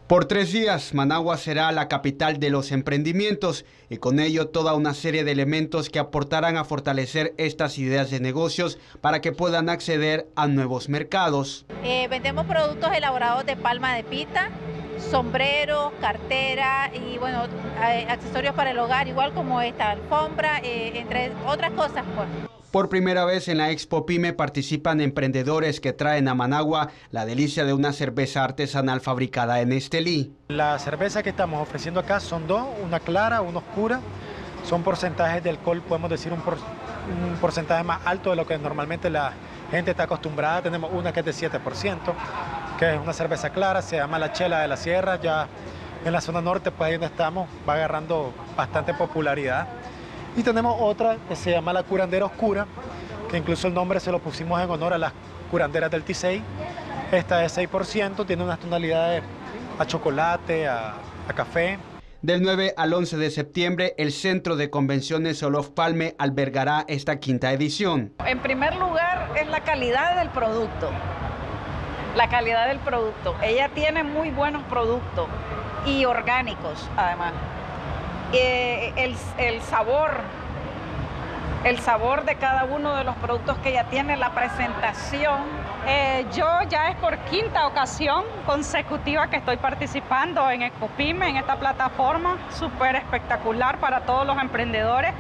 Por 3 días, Managua será la capital de los emprendimientos y con ello toda una serie de elementos que aportarán a fortalecer estas ideas de negocios para que puedan acceder a nuevos mercados. Vendemos productos elaborados de palma de pita, sombreros, cartera y bueno, accesorios para el hogar, igual como esta alfombra, entre otras cosas, pues. Por primera vez en la Expo Pyme participan emprendedores que traen a Managua la delicia de una cerveza artesanal fabricada en Estelí. La cerveza que estamos ofreciendo acá son dos, una clara, una oscura. Son porcentajes de alcohol, podemos decir un porcentaje más alto de lo que normalmente la gente está acostumbrada. Tenemos una que es de 7%, que es una cerveza clara, se llama la Chela de la Sierra. Ya en la zona norte, pues ahí donde estamos, va agarrando bastante popularidad. Y tenemos otra que se llama la Curandera Oscura, que incluso el nombre se lo pusimos en honor a las curanderas del Tisey. Esta es 6%, tiene unas tonalidades a chocolate, a café. Del 9 al 11 de septiembre, el Centro de Convenciones Olof Palme albergará esta 5ª edición. En primer lugar, es la calidad del producto. La calidad del producto. Ella tiene muy buenos productos y orgánicos, además. El sabor de cada uno de los productos que ella tiene, la presentación. Yo ya es por 5ª ocasión consecutiva que estoy participando en Expo Pyme, en esta plataforma súper espectacular para todos los emprendedores.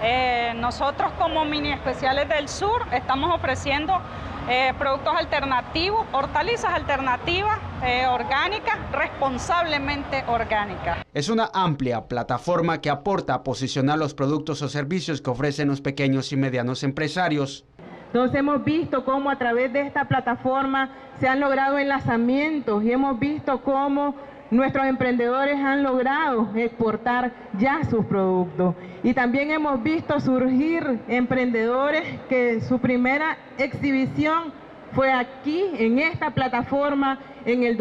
Nosotros como Mini Especiales del Sur estamos ofreciendo productos alternativos, hortalizas alternativas, orgánicas, responsablemente orgánicas. Es una amplia plataforma que aporta a posicionar los productos o servicios que ofrecen los pequeños y medianos empresarios. Entonces hemos visto cómo a través de esta plataforma se han logrado enlazamientos y hemos visto cómo nuestros emprendedores han logrado exportar ya sus productos. Y también hemos visto surgir emprendedores que su primera exhibición fue aquí, en esta plataforma, en el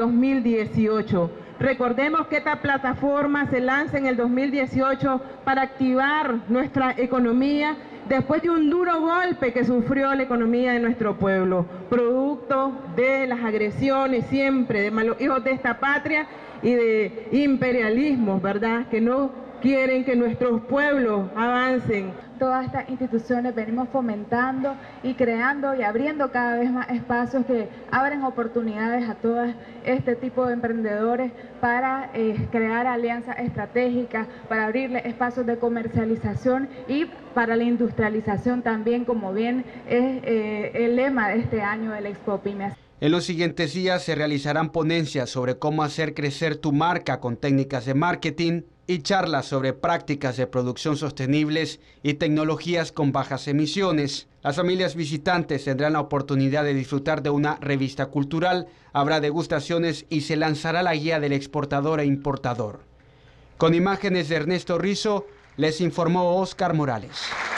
2018. Recordemos que esta plataforma se lanza en el 2018 para activar nuestra economía después de un duro golpe que sufrió la economía de nuestro pueblo, producto de las agresiones siempre de malos hijos de esta patria y de imperialismos, ¿verdad?, que no quieren que nuestros pueblos avancen. Todas estas instituciones venimos fomentando y creando y abriendo cada vez más espacios que abren oportunidades a todo este tipo de emprendedores para crear alianzas estratégicas, para abrirle espacios de comercialización y para la industrialización también, como bien es el lema de este año de la Expo Pyme. En los siguientes días se realizarán ponencias sobre cómo hacer crecer tu marca con técnicas de marketing y charlas sobre prácticas de producción sostenibles y tecnologías con bajas emisiones. Las familias visitantes tendrán la oportunidad de disfrutar de una revista cultural, habrá degustaciones y se lanzará la guía del exportador e importador. Con imágenes de Ernesto Rizzo, les informó Oscar Morales.